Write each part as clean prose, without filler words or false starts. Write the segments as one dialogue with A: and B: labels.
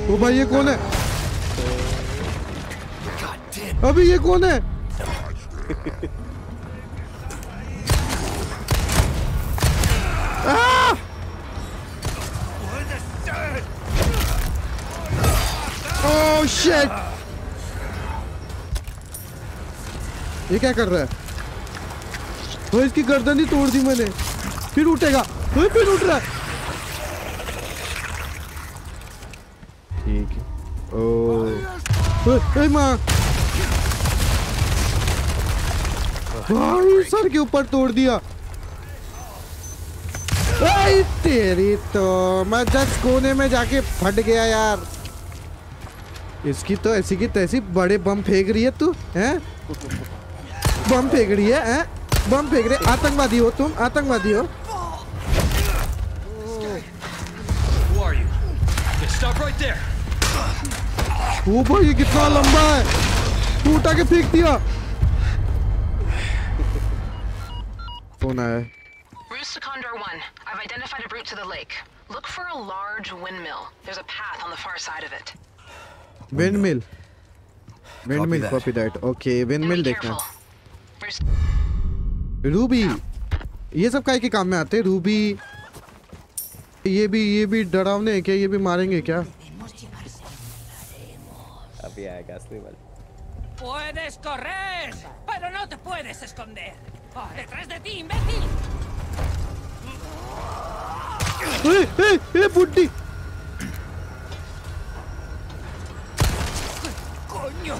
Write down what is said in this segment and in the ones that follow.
A: ओ भाई ये कौन है? अभी ये कौन है? Oh shit! ये क्या कर रहा है? वो इसकी गर्दन ही तोड़ दी मैंने। फिर उठेगा। वो फिर उठ रहा है। ठीक है। ओह माँ! भाई सर के ऊपर तोड़ दिया। तेरी तो मैं जस्ट कोने में जाके फट गया यार। इसकी तो ऐसी की तैसी बड़े बम फेंक रही है तू, हैं? बम फेंक रही है, हैं? बम फेंक रहे। आतंकवादी हो तुम, आतंकवादी हो। ओ भाई ये कितना लंबा है। तू उठा के फेंक दिया। कौन आया?
B: Roost to Condor 1. I've identified a route to the lake. Look for a large windmill. There's a path on the far side of it.
A: Windmill. Windmill, copy that. Okay, windmill देखना। रूबी, ये सब काय के काम में आते हैं? Ruby, ये भी डरावने हैं क्या? ये भी मारेंगे क्या?
C: अभी आएगा असली वाला।
D: Puedes correr, pero no te puedes esconder. Detrás de ti, imbécil.
A: बुड्ढी!
D: Coño.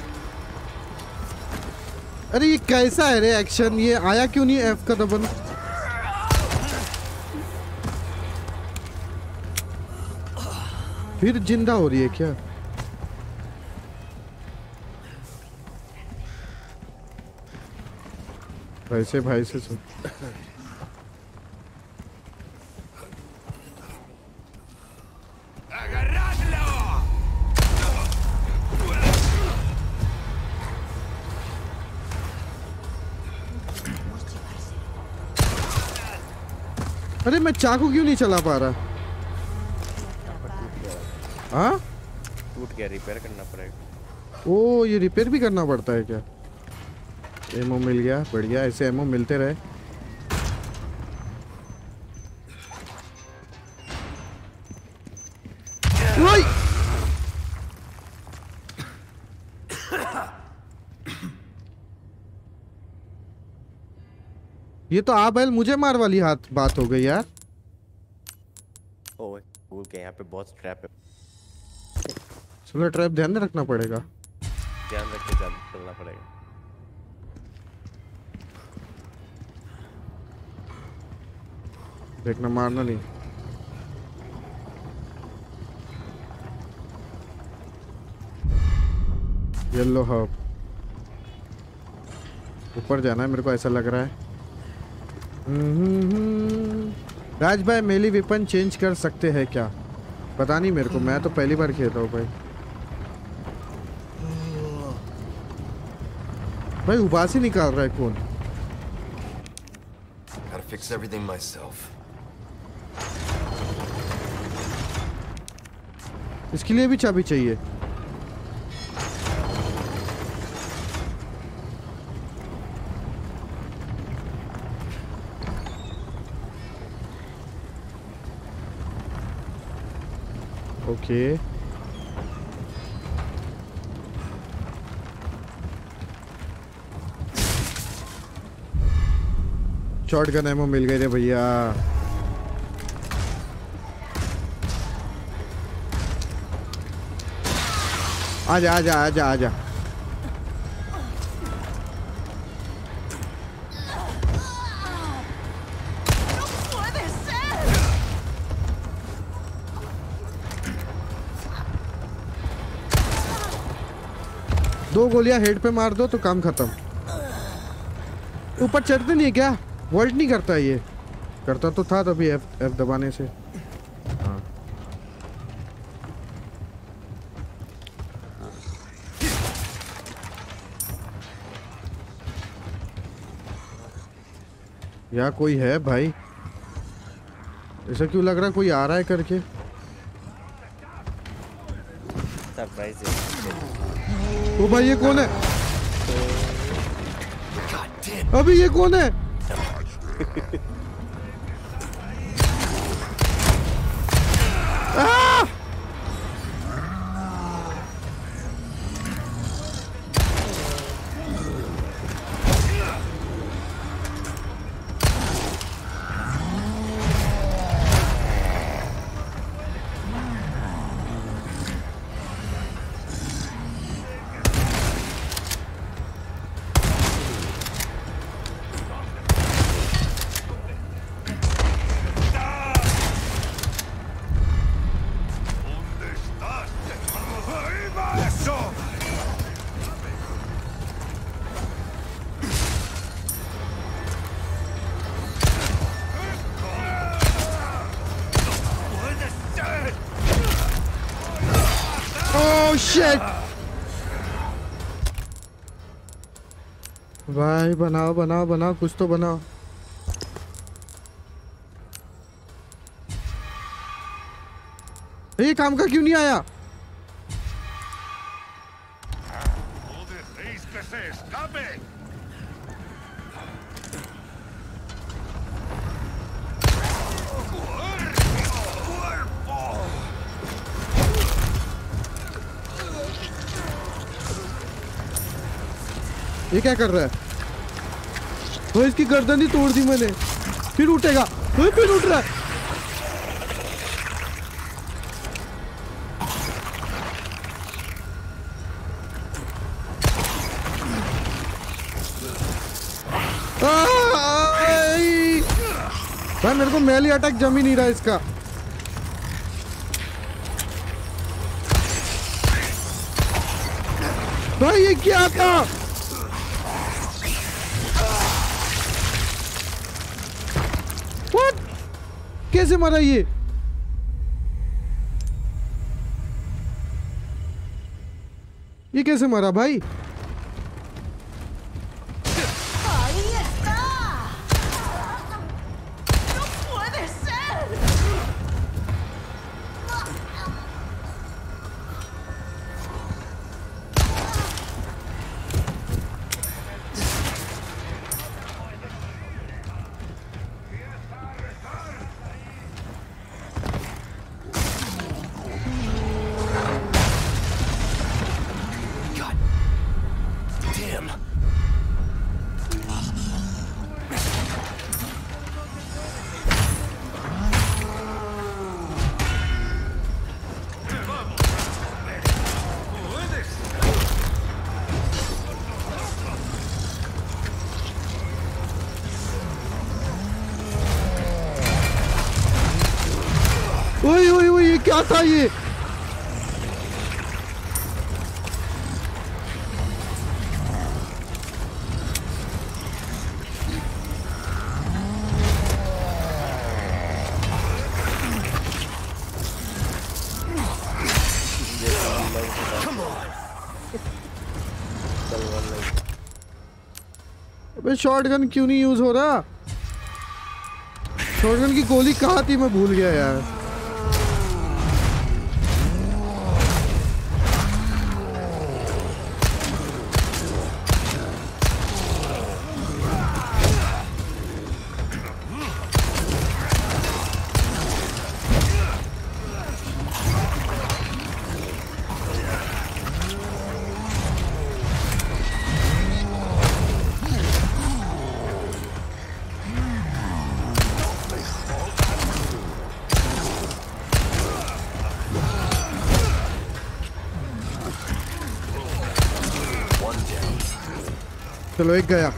A: अरे ये कैसा है रे एक्शन? ये आया क्यों नहीं एफ का दबन? फिर जिंदा हो रही है क्या? भाई से सुन। अरे मैं चाकू क्यों नहीं चला पा रहा? हाँ?
C: टूट गया, रिपेयर करना पड़ेगा।
A: ओ ये रिपेयर भी करना पड़ता है क्या? एमओ मिल गया, बढ़िया। ऐसे एमओ मिलते रहे। ये तो आप बैल मुझे मार वाली बात हो गई यार।
C: ओए भूल के यहाँ पे बहुत ट्रैप है।
A: चलो ट्रैप ध्यान में रखना पड़ेगा।
C: ध्यान रख के चलना पड़ेगा।
A: देखना, मारना नहीं। येलो हब ऊपर जाना है मेरे को ऐसा लग रहा है। राज भाई मेली वेपन चेंज कर सकते हैं क्या? पता नहीं मेरे को, मैं तो पहली बार खेल रहा हूँ भाई। भाई उबासी निकाल रहा है कौन?
E: Gotta fix everything myself.
A: इसके लिए भी चाबी चाहिए। ओके शॉटगन एमो मिल गए रे भैया। आजा आजा आजा आजा। दो गोलियां हेड पे मार दो तो काम खत्म। ऊपर चढ़ते नहीं है क्या? वोल्ट नहीं करता ये? करता तो था तभी एफ दबाने से। हाँ यहाँ कोई है भाई? ऐसा क्यों लग रहा है कोई आ रहा है करके?
C: सरप्राइज है।
A: ओ भाई ये कौन है? अभी ये कौन है? भाई बनाओ बनाओ बनाओ, कुछ तो बनाओ। ये काम का क्यों नहीं आया? ये क्या कर रहा है? वो इसकी गर्दन ही तोड़ दी मैंने। फिर उठेगा, फिर उठ रहा है। भाई मेरे को मेली अटैक जम ही नहीं रहा इसका। भाई ये क्या था? What? कैसे मरा ये? कैसे मरा भाई? ओए ओए ओए, ये क्या था ये? अबे शॉटगन क्यों नहीं यूज हो रहा? शॉटगन की गोली कहाँ थी, मैं भूल गया यार। चलो एक गया।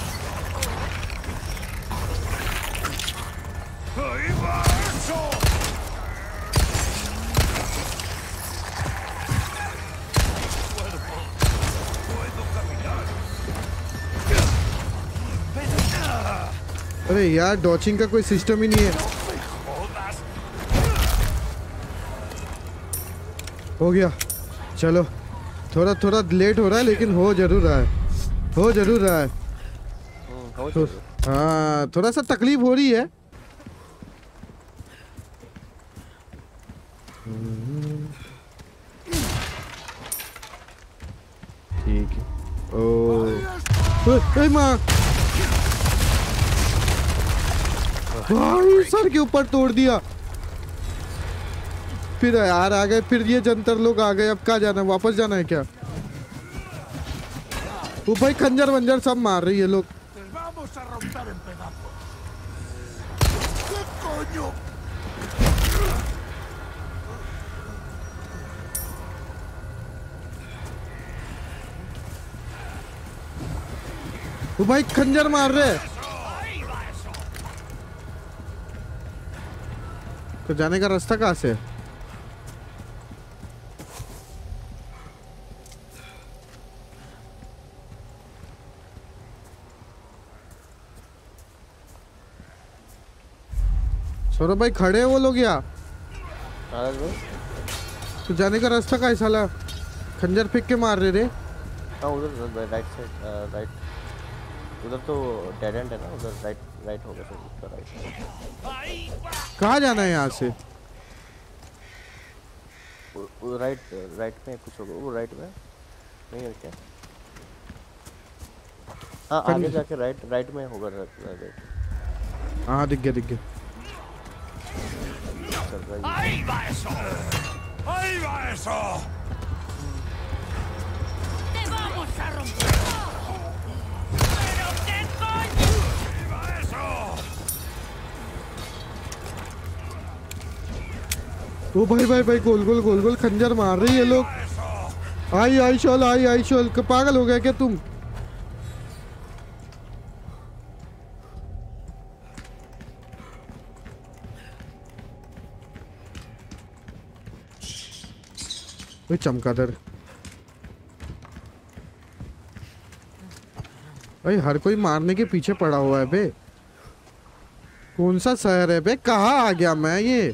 A: अरे यार डॉचिंग का कोई सिस्टम ही नहीं है। हो गया, चलो थोड़ा थोड़ा लेट हो रहा है लेकिन हो जरूर रहा है, हो जरूर रहा है। तो, हाँ थोड़ा सा तकलीफ हो रही है। ए माँ भाई सर के ऊपर तोड़ दिया। फिर यार आ गए, फिर ये जंतर लोग आ गए। अब कहाँ जाना है, वापस जाना है क्या? वो भाई खंजर वंजर सब मार रही है लोग। वो भाई खंजर मार रहे। तो जाने का रास्ता कहाँ से है? सौरभ भाई खड़े हैं वो लोग यहाँ। तो जाने का रास्ता कहाँ है साला? खंजर फेंक के मार रहे रे।
C: हाँ उधर राइट साइड, राइट उधर तो डेड एंड है ना, उधर राइट राइट होगा सर, उसका राइट।
A: कहाँ जाना है यहाँ से?
C: राइट राइट में कुछ होगा, वो राइट में नहीं है क्या? हाँ आगे जाके राइट राइट में होगा राइट।
A: हाँ दिख गया दिख गया।
D: ¡Ahí va eso! ¡Ahí va eso! ¡Te vamos a romper! ¡Pero qué coño! ¡Ahí va eso!
A: ओ भाई भाई भाई गोल गोल गोल गोल खंजर मार रही है लोग। आई आई शोल आई आई शोल। पागल हो गया क्या तुम? चमकादड़ भाई हर कोई मारने के पीछे पड़ा हुआ है बे। कौन सा शहर है बे? कहाँ आ गया मैं ये?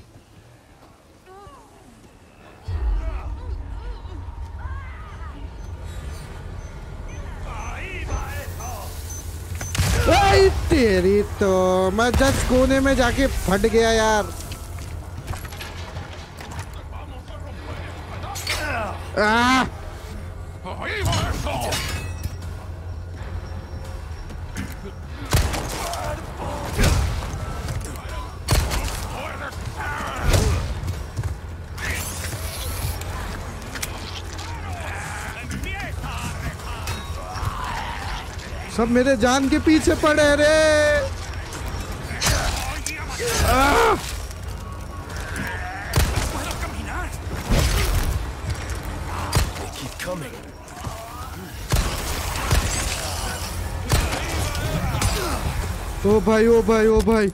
A: तेरी तो मैं जस्ट कोने में जाके फट गया यार। सब मेरे जान के पीछे पड़े रे। ओ भाई ओ भाई ओ भाई।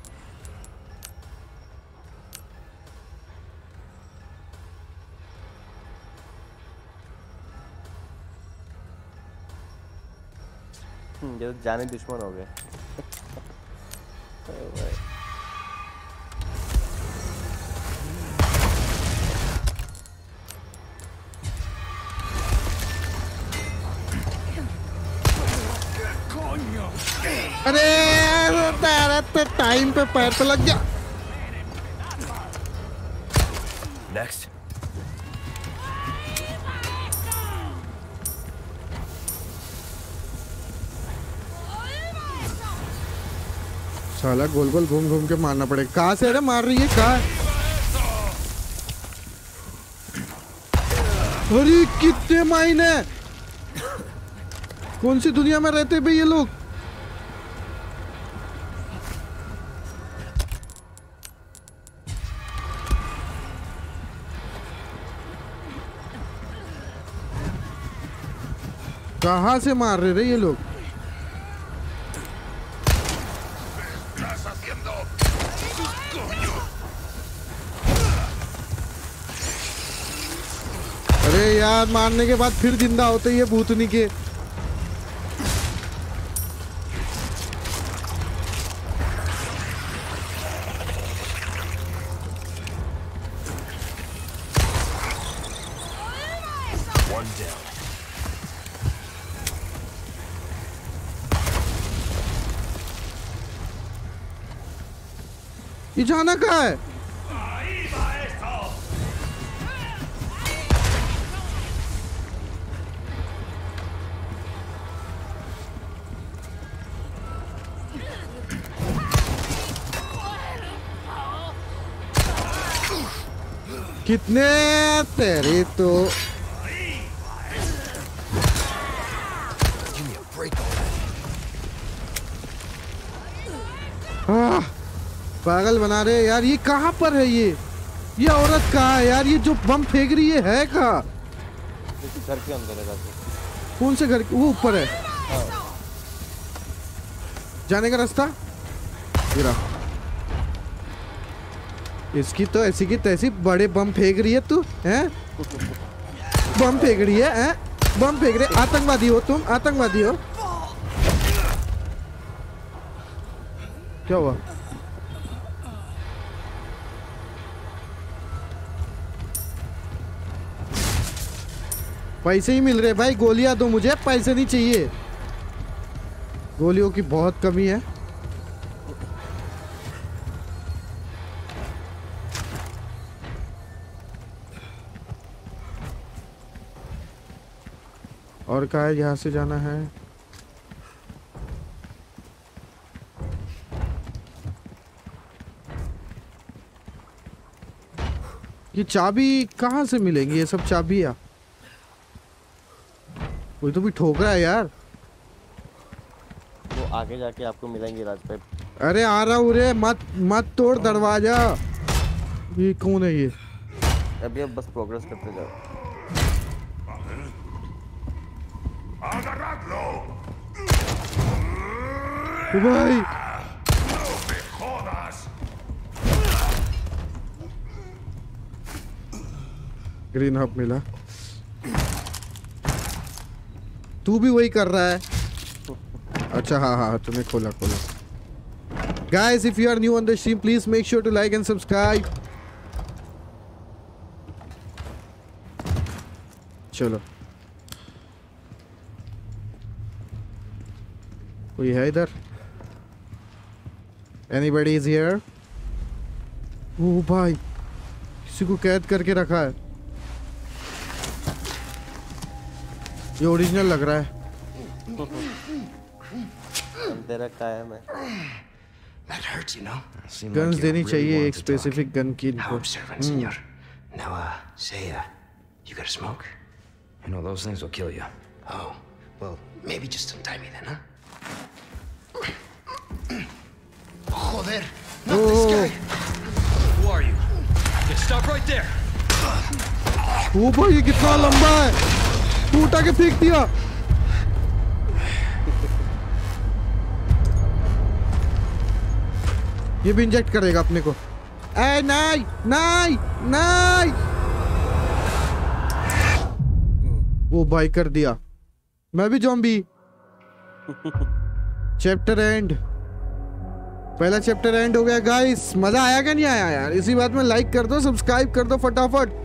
C: ये तो जाने दुश्मन हो गए।
A: अरे तेरा तो टाइम पे पैर पे लग गया।
E: Next.
A: साला गोल गोल घूम घूम के मारना पड़ेगा। कहाँ से मार रही है? कहाँ? अरे कितने माइन है। कौन सी दुनिया में रहते भाई ये लोग? कहाँ से मार रहे रे ये लोग? अरे यार मारने के बाद फिर जिंदा होते ये भूतनी के। ये जाना कहाँ है? कितने तेरे तो
E: Give me a break already.
A: पागल बना रहे यार। ये कहाँ पर है ये औरत कहाँ है यार? ये जो बम फेंक रही है कहाँ?
C: घर के अंदर है राजू।
A: कौन से घर? वो ऊपर है। जाने का रास्ता गिरा। इसकी तो ऐसी की तैसी बड़े बम फेंक रही है तू, हैं? बम फेंक रही है, हैं? बम फेंक रहे। आतंकवादी हो तुम, आतंकवादी हो। क्या हुआ? पैसे ही मिल रहे भाई, गोलियां दो मुझे, पैसे नहीं चाहिए। गोलियों की बहुत कमी है। और कहा है यहाँ से जाना है? ये चाबी कहाँ से मिलेंगी? ये सब चाबियाँ कोई तो भी ठोक रहा है यार।
C: वो आगे जाके आपको मिलेंगे राज भाई।
A: अरे आ रहा हूँ रे, मत तोड़ दरवाजा। ये कौन है ये?
C: अभी अब बस प्रोग्रेस करते जाओ।
A: भाई ग्रीन हब मिला। तू भी वही कर रहा है? अच्छा हाँ तुम्हें खोला। Guys, if you are new on the stream, please make sure to like and subscribe. चलो, कोई है इधर? Anybody is here? ओ भाई, किसी को कैद करके रखा है। ये ओरिजिनल लग रहा है।
C: अंधेरा कायम है।
E: That hurts, you know.
A: Guns देनी चाहिए, एक स्पेसिफिक गन की
E: How
A: इनको।
E: observant, senor. Now, say, you got a smoke?
F: You know, those things will kill you.
E: Oh, well, maybe just untie me then, huh? Joder, not this guy.
F: Who are you? Okay, stop right there.
A: ओ भाई, ये कितना लंबा है? तू उठा के फेंक दिया। ये भी इंजेक्ट करेगा अपने को। ए नहीं। वो भाई कर दिया। मैं भी ज़ॉम्बी। Chapter end. पहला चैप्टर एंड हो गया गाइस। मजा आया क्या नहीं आया यार? इसी बात में लाइक कर दो, सब्सक्राइब कर दो फटाफट।